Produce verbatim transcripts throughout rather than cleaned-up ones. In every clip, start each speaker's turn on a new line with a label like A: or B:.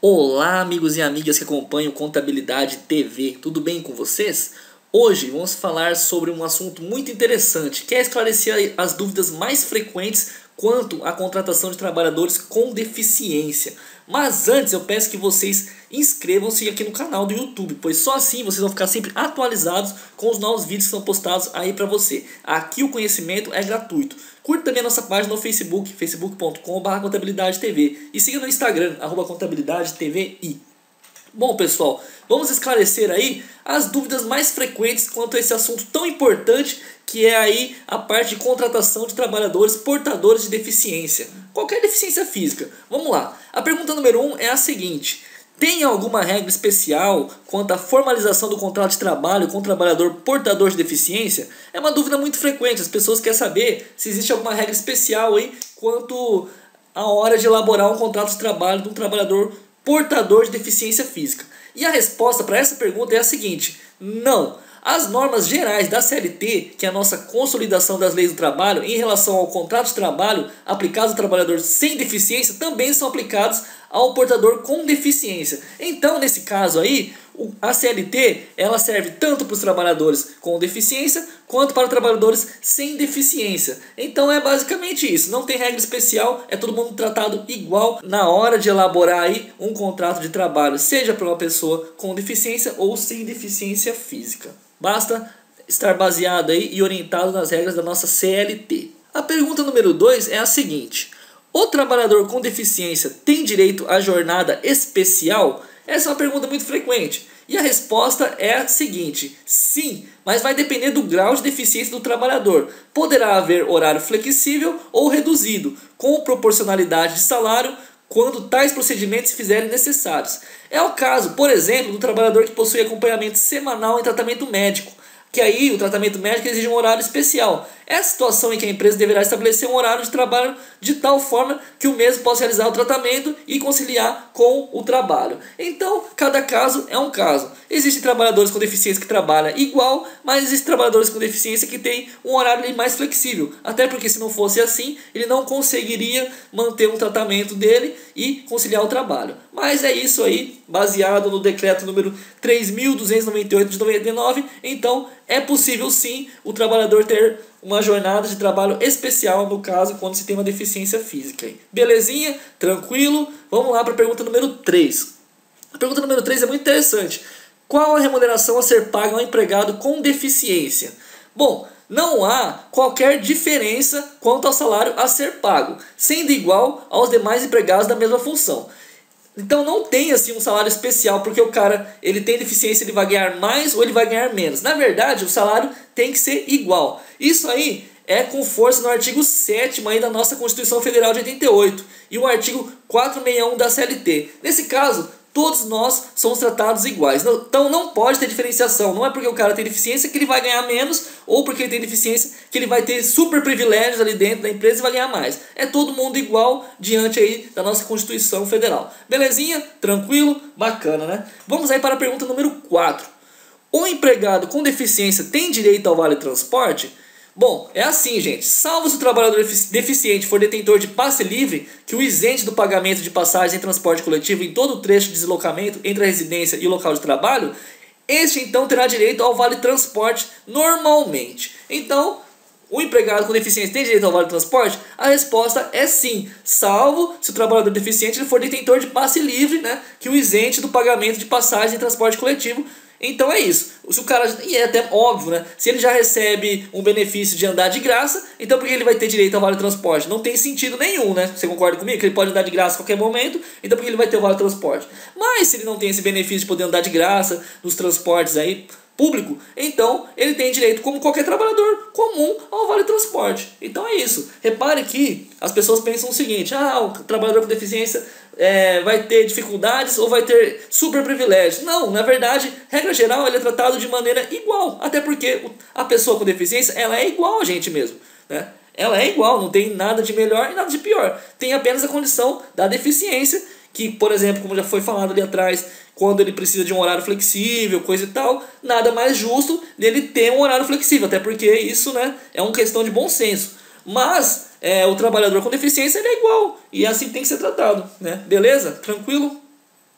A: Olá, amigos e amigas que acompanham Contabilidade T V, tudo bem com vocês? Hoje vamos falar sobre um assunto muito interessante, que é esclarecer as dúvidas mais frequentes quanto à contratação de trabalhadores com deficiência. Mas antes eu peço que vocês inscrevam-se aqui no canal do YouTube, pois só assim vocês vão ficar sempre atualizados com os novos vídeos que são postados aí para você. Aqui o conhecimento é gratuito. Curta também a nossa página no Facebook, facebook ponto com barra contabilidade T V, e siga no Instagram, arroba contabilidade T V I. Bom, pessoal, vamos esclarecer aí as dúvidas mais frequentes quanto a esse assunto tão importante, que é aí a parte de contratação de trabalhadores portadores de deficiência, qualquer deficiência física. Vamos lá, a pergunta número um é a seguinte: tem alguma regra especial quanto à formalização do contrato de trabalho com o trabalhador portador de deficiência? É uma dúvida muito frequente, as pessoas querem saber se existe alguma regra especial aí quanto à hora de elaborar um contrato de trabalho de um trabalhador portador de deficiência física. E a resposta para essa pergunta é a seguinte: não. As normas gerais da C L T, que é a nossa consolidação das leis do trabalho, em relação ao contrato de trabalho aplicados ao trabalhador sem deficiência, também são aplicados ao portador com deficiência. Então, nesse caso aí, a C L T ela serve tanto para os trabalhadores com deficiência quanto para trabalhadores sem deficiência. Então é basicamente isso, não tem regra especial, é todo mundo tratado igual na hora de elaborar aí um contrato de trabalho, seja para uma pessoa com deficiência ou sem deficiência física. Basta estar baseado aí e orientado nas regras da nossa C L T. A pergunta número dois é a seguinte: o trabalhador com deficiência tem direito à jornada especial? Essa é uma pergunta muito frequente. E a resposta é a seguinte: sim, mas vai depender do grau de deficiência do trabalhador. Poderá haver horário flexível ou reduzido, com proporcionalidade de salário, quando tais procedimentos se fizerem necessários. É o caso, por exemplo, do trabalhador que possui acompanhamento semanal em tratamento médico, que aí o tratamento médico exige um horário especial. É a situação em que a empresa deverá estabelecer um horário de trabalho de tal forma que o mesmo possa realizar o tratamento e conciliar com o trabalho. Então, cada caso é um caso. Existem trabalhadores com deficiência que trabalham igual, mas existem trabalhadores com deficiência que têm um horário mais flexível. Até porque, se não fosse assim, ele não conseguiria manter um tratamento dele e conciliar o trabalho. Mas é isso aí, baseado no decreto número três mil duzentos e noventa e oito de noventa e nove. Então, é possível sim o trabalhador ter uma jornada de trabalho especial, no caso, quando se tem uma deficiência física. Belezinha? Tranquilo? Vamos lá para a pergunta número três. A pergunta número três é muito interessante. Qual a remuneração a ser paga ao empregado com deficiência? Bom, não há qualquer diferença quanto ao salário a ser pago, sendo igual aos demais empregados da mesma função. Então não tem assim um salário especial porque o cara ele tem deficiência, ele vai ganhar mais ou ele vai ganhar menos. Na verdade, o salário tem que ser igual. Isso aí é com força no artigo sétimo aí da nossa Constituição Federal de oitenta e oito e o artigo quatrocentos e sessenta e um da C L T. Nesse caso, todos nós somos tratados iguais. Então não pode ter diferenciação. Não é porque o cara tem deficiência que ele vai ganhar menos, ou porque ele tem deficiência que ele vai ter super privilégios ali dentro da empresa e vai ganhar mais. É todo mundo igual diante aí da nossa Constituição Federal. Belezinha? Tranquilo? Bacana, né? Vamos aí para a pergunta número quatro. O empregado com deficiência tem direito ao vale transporte? Bom, é assim, gente, salvo se o trabalhador deficiente for detentor de passe livre, que o isente do pagamento de passagens em transporte coletivo em todo o trecho de deslocamento entre a residência e o local de trabalho, este então terá direito ao vale transporte normalmente. Então, o empregado com deficiência tem direito ao vale transporte? A resposta é sim, salvo se o trabalhador deficiente ele for detentor de passe livre, né, que o isente do pagamento de passagens em transporte coletivo. Então é isso. Se o cara, e é até óbvio, né? Se ele já recebe um benefício de andar de graça, então por que ele vai ter direito ao vale transporte? Não tem sentido nenhum, né? Você concorda comigo? Que ele pode andar de graça a qualquer momento, então por que ele vai ter o vale transporte? Mas se ele não tem esse benefício de poder andar de graça nos transportes aí público, então ele tem direito, como qualquer trabalhador comum, ao vale transporte. Então é isso. Repare que as pessoas pensam o seguinte: ah, o trabalhador com deficiência é, vai ter dificuldades ou vai ter super privilégios. Não, na verdade, regra geral, ele é tratado de maneira igual, até porque a pessoa com deficiência ela é igual a gente mesmo, né? Ela é igual, não tem nada de melhor e nada de pior. Tem apenas a condição da deficiência, que, por exemplo, como já foi falado ali atrás, quando ele precisa de um horário flexível, coisa e tal, nada mais justo dele ter um horário flexível, até porque isso, né, é uma questão de bom senso. Mas é, o trabalhador com deficiência ele é igual, e assim tem que ser tratado, né? Beleza? Tranquilo?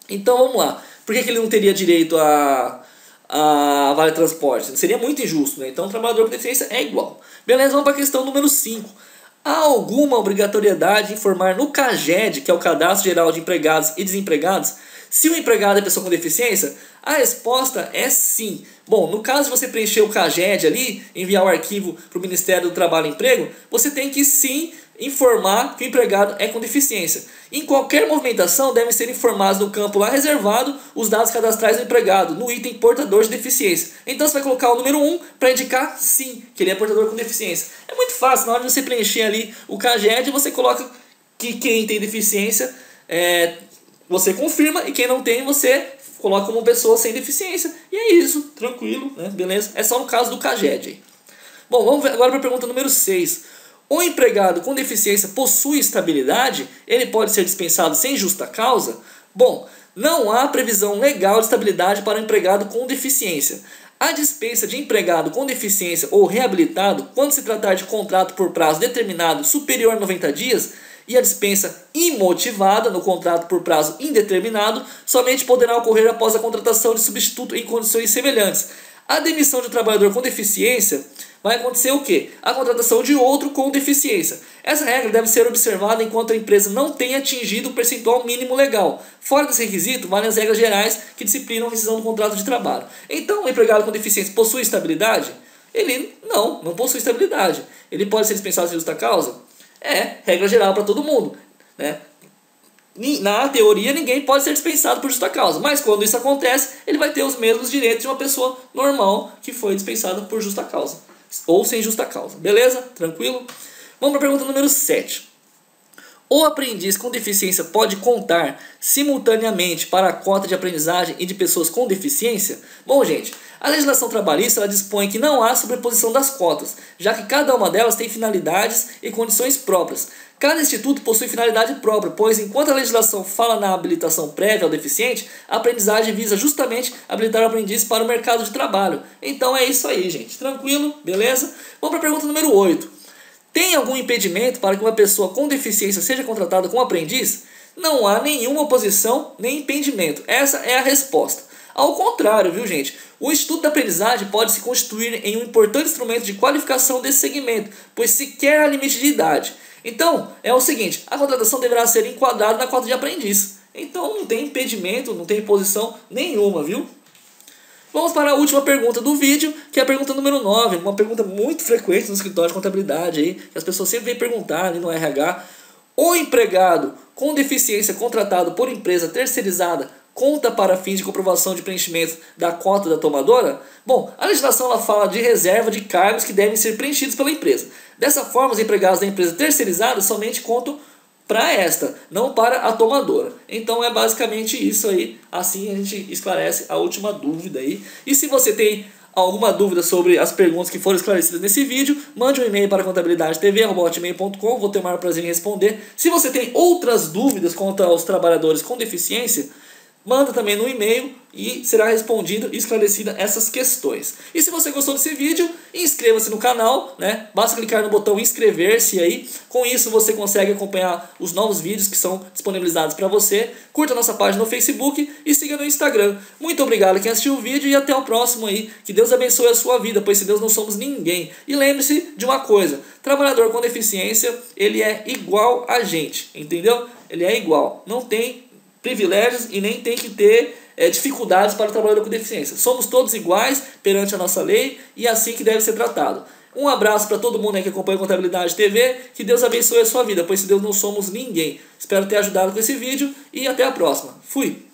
A: Então vamos lá. Por que, que ele não teria direito a, a Vale Transporte? Seria muito injusto, né? Então o trabalhador com deficiência é igual. Beleza, vamos para a questão número cinco. Há alguma obrigatoriedade de informar no CAGED, que é o Cadastro Geral de Empregados e Desempregados, se o empregado é pessoa com deficiência? A resposta é sim. Bom, no caso de você preencher o CAGED ali, enviar o arquivo para o Ministério do Trabalho e Emprego, você tem que sim informar que o empregado é com deficiência. Em qualquer movimentação devem ser informados no campo lá reservado os dados cadastrais do empregado, no item portador de deficiência. Então você vai colocar o número um para indicar sim, que ele é portador com deficiência. É muito fácil, na hora de você preencher ali o CAGED, você coloca que quem tem deficiência, é, você confirma, e quem não tem, você coloca como pessoa sem deficiência. E é isso, tranquilo, né? Beleza? É só no caso do CAGED. Bom, vamos ver agora para a pergunta número seis. O empregado com deficiência possui estabilidade? Ele pode ser dispensado sem justa causa? Bom, não há previsão legal de estabilidade para o empregado com deficiência. A dispensa de empregado com deficiência ou reabilitado, quando se tratar de contrato por prazo determinado superior a noventa dias, e a dispensa imotivada no contrato por prazo indeterminado, somente poderá ocorrer após a contratação de substituto em condições semelhantes. A demissão de um trabalhador com deficiência vai acontecer o quê? A contratação de outro com deficiência. Essa regra deve ser observada enquanto a empresa não tenha atingido o percentual mínimo legal. Fora desse requisito, valem as regras gerais que disciplinam a rescisão do contrato de trabalho. Então, o empregado com deficiência possui estabilidade? Ele não, não possui estabilidade. Ele pode ser dispensado sem justa causa? É, regra geral para todo mundo, né? Na teoria, ninguém pode ser dispensado por justa causa, mas quando isso acontece, ele vai ter os mesmos direitos de uma pessoa normal que foi dispensada por justa causa, ou sem justa causa. Beleza? Tranquilo? Vamos para a pergunta número sete. O aprendiz com deficiência pode contar simultaneamente para a cota de aprendizagem e de pessoas com deficiência? Bom, gente, a legislação trabalhista ela dispõe que não há sobreposição das cotas, já que cada uma delas tem finalidades e condições próprias. Cada instituto possui finalidade própria, pois enquanto a legislação fala na habilitação prévia ao deficiente, a aprendizagem visa justamente habilitar o aprendiz para o mercado de trabalho. Então é isso aí, gente. Tranquilo? Beleza? Vamos para a pergunta número oito. Tem algum impedimento para que uma pessoa com deficiência seja contratada como aprendiz? Não há nenhuma oposição nem impedimento. Essa é a resposta. Ao contrário, viu, gente? O Instituto da Aprendizagem pode se constituir em um importante instrumento de qualificação desse segmento, pois sequer há limite de idade. Então, é o seguinte, a contratação deverá ser enquadrada na cota de aprendiz. Então, não tem impedimento, não tem imposição nenhuma, viu? Vamos para a última pergunta do vídeo, que é a pergunta número nove, uma pergunta muito frequente no escritório de contabilidade, aí, que as pessoas sempre vêm perguntar ali no R H. O empregado com deficiência contratado por empresa terceirizada conta para fins de comprovação de preenchimento da cota da tomadora? Bom, a legislação ela fala de reserva de cargos que devem ser preenchidos pela empresa. Dessa forma, os empregados da empresa terceirizada somente contam para esta, não para a tomadora. Então é basicamente isso aí. Assim a gente esclarece a última dúvida aí. E se você tem alguma dúvida sobre as perguntas que foram esclarecidas nesse vídeo, mande um e-mail para contabilidade t v arroba hotmail ponto com, vou ter o maior prazer em responder. Se você tem outras dúvidas quanto aos trabalhadores com deficiência, manda também no e-mail e será respondido e esclarecida essas questões. E se você gostou desse vídeo, inscreva-se no canal, né? Basta clicar no botão inscrever-se aí. Com isso você consegue acompanhar os novos vídeos que são disponibilizados para você. Curta a nossa página no Facebook e siga no Instagram. Muito obrigado a quem assistiu o vídeo e até o próximo aí. Que Deus abençoe a sua vida, pois sem Deus não somos ninguém. E lembre-se de uma coisa, trabalhador com deficiência, ele é igual a gente, entendeu? Ele é igual, não tem privilégios e nem tem que ter é, dificuldades para o trabalhador com deficiência. Somos todos iguais perante a nossa lei e é assim que deve ser tratado. Um abraço para todo mundo aí que acompanha a Contabilidade T V. Que Deus abençoe a sua vida, pois se Deus não somos ninguém. Espero ter ajudado com esse vídeo e até a próxima. Fui!